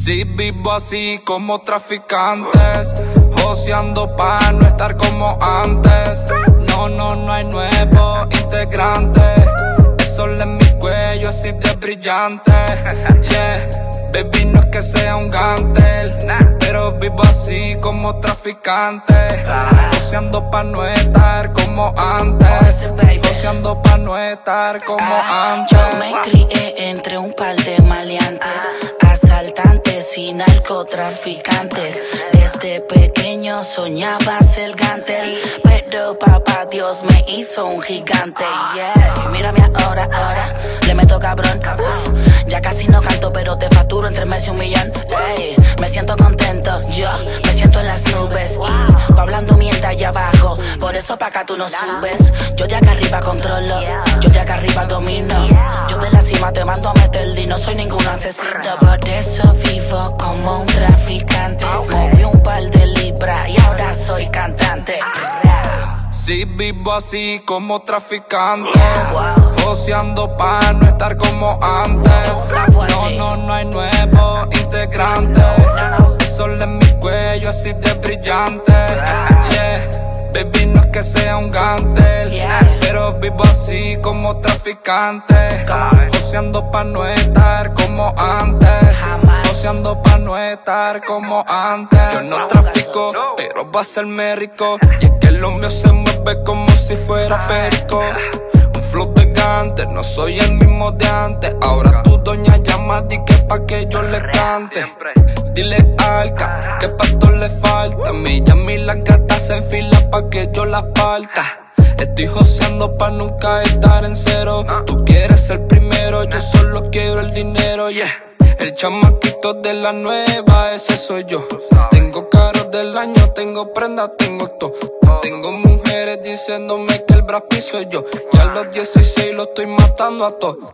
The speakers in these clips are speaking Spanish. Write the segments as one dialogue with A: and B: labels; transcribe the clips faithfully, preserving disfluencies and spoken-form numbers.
A: Si vivo así como traficantes, joseando pa' no estar como antes. No, no, no hay nuevo integrante. El sol en mi cuello así de brillante. Yeah, baby, no es que sea un gantel, pero vivo así como traficante, joseando pa' no estar como antes. Joseando pa' no estar como antes.
B: Yo me crié entre un par de maleantes, asaltantes y narcotraficantes. Desde pequeño soñaba ser gantel, pero papá Dios me hizo un gigante. Yeah, mírame ahora, ahora, le meto cabrón. Uf, ya casi no canto, pero te facturo entre mes y un millón. Hey, me siento contento, yo me siento en las nubes. Y tú hablando mierda allá abajo, por eso pa' acá tú no subes. Yo de acá arriba controlo, yo de acá arriba domino. Yo de la cima te mando a meter y no soy ningún asesino. Por eso vivo como un traficante. Moví un par de libras y ahora soy cantante.
A: Si vivo así como traficantes, joseando pa' no estar como antes. No, no, no hay nuevo integrante. El sol en mi cuello así de brillante. Yeah, baby, no es que sea un gantel, pero vivo así como traficante, joseando pa' no estar como antes. Joseando pa' no estar como antes. Yo no trafico, pero va a serme rico. Y es que lo mío se mueve como si fuera perico. Un flow de gante, no soy el mismo de antes. Ahora tu doña llama, di que pa' que yo le cante. Dile Alca, que pa' todo le falta. Mi llama y las gatas se enfilan pa' que yo las parta. Estoy joseando pa' nunca estar en cero. Tú quieres ser primero, yo solo quiero el dinero, yeah. El chamaquito de la nueva, ese soy yo. Tengo carros del año, tengo prendas, tengo todo. Tengo mujeres diciéndome que el Brad Pitt soy yo. Y a los dieciséis lo estoy matando a todos.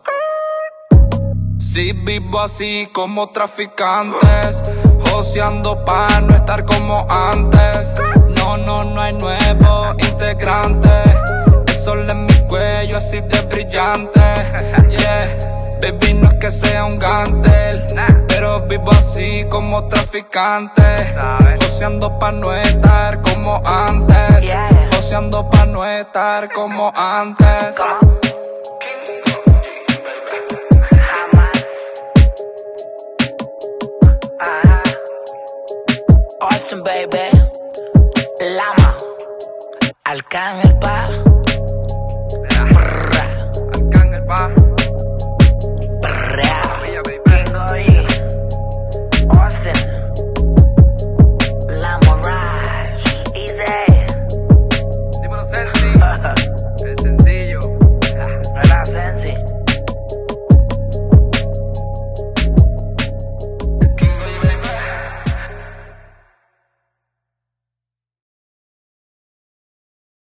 A: Si vivo así como traficantes, joseando pa' no estar como antes. No, no, no hay nuevo integrante. El sol en mi cuello así de brillante. Yeah, baby, no es que sea un gantel, pero vivo así como traficante, joseando pa' no estar como antes. Joseando pa' no estar como antes.
B: Austin, baby, Lama, Arcángel, pa.